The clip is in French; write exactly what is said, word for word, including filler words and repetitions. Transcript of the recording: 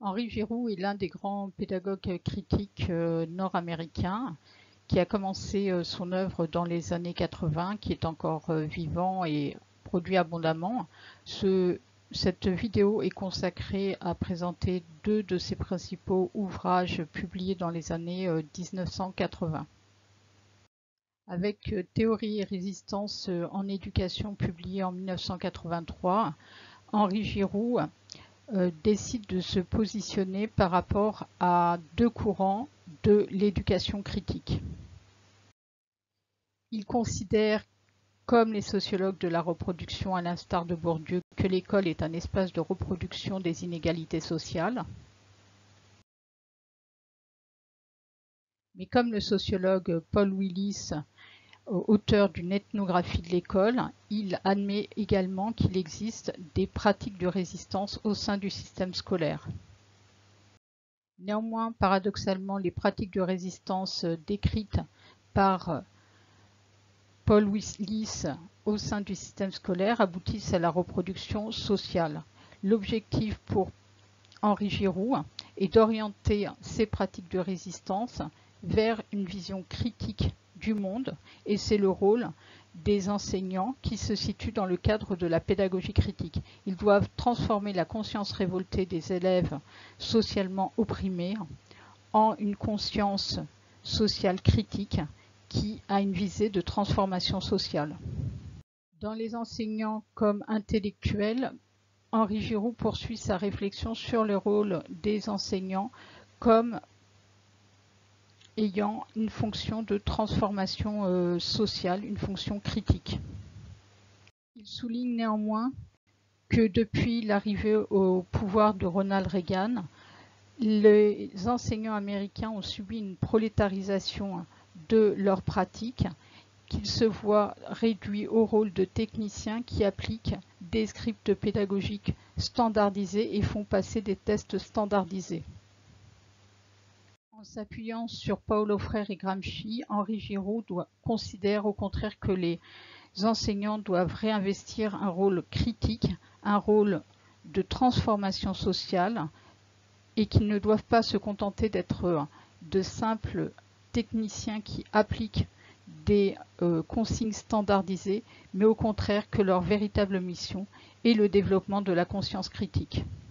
Henri Giroux est l'un des grands pédagogues critiques euh, nord-américains qui a commencé euh, son œuvre dans les années quatre-vingts, qui est encore euh, vivant et produit abondamment. Ce, cette vidéo est consacrée à présenter deux de ses principaux ouvrages publiés dans les années euh, mille neuf cent quatre-vingts. Avec euh, Théorie et résistance euh, en éducation publié en mille neuf cent quatre-vingt-trois, Henri Giroux euh, décide de se positionner par rapport à deux courants de l'éducation critique. Il considère, comme les sociologues de la reproduction à l'instar de Bourdieu, que l'école est un espace de reproduction des inégalités sociales. Mais comme le sociologue Paul Willis, auteur d'une ethnographie de l'école, il admet également qu'il existe des pratiques de résistance au sein du système scolaire. Néanmoins, paradoxalement, les pratiques de résistance décrites par Paul Willis au sein du système scolaire aboutissent à la reproduction sociale. L'objectif pour Henri Giroux est d'orienter ces pratiques de résistance vers une vision critique du monde, et c'est le rôle des enseignants qui se situent dans le cadre de la pédagogie critique. Ils doivent transformer la conscience révoltée des élèves socialement opprimés en une conscience sociale critique qui a une visée de transformation sociale. Dans les enseignants comme intellectuels, Henri Giroux poursuit sa réflexion sur le rôle des enseignants comme ayant une fonction de transformation euh, sociale, une fonction critique. Il souligne néanmoins que depuis l'arrivée au pouvoir de Ronald Reagan, les enseignants américains ont subi une prolétarisation de leurs pratiques, qu'ils se voient réduits au rôle de techniciens qui appliquent des scripts pédagogiques standardisés et font passer des tests standardisés. En s'appuyant sur Paulo Freire et Gramsci, Henri Giroux doit, considère au contraire que les enseignants doivent réinvestir un rôle critique, un rôle de transformation sociale, et qu'ils ne doivent pas se contenter d'être de simples techniciens qui appliquent des euh, consignes standardisées, mais au contraire que leur véritable mission est le développement de la conscience critique.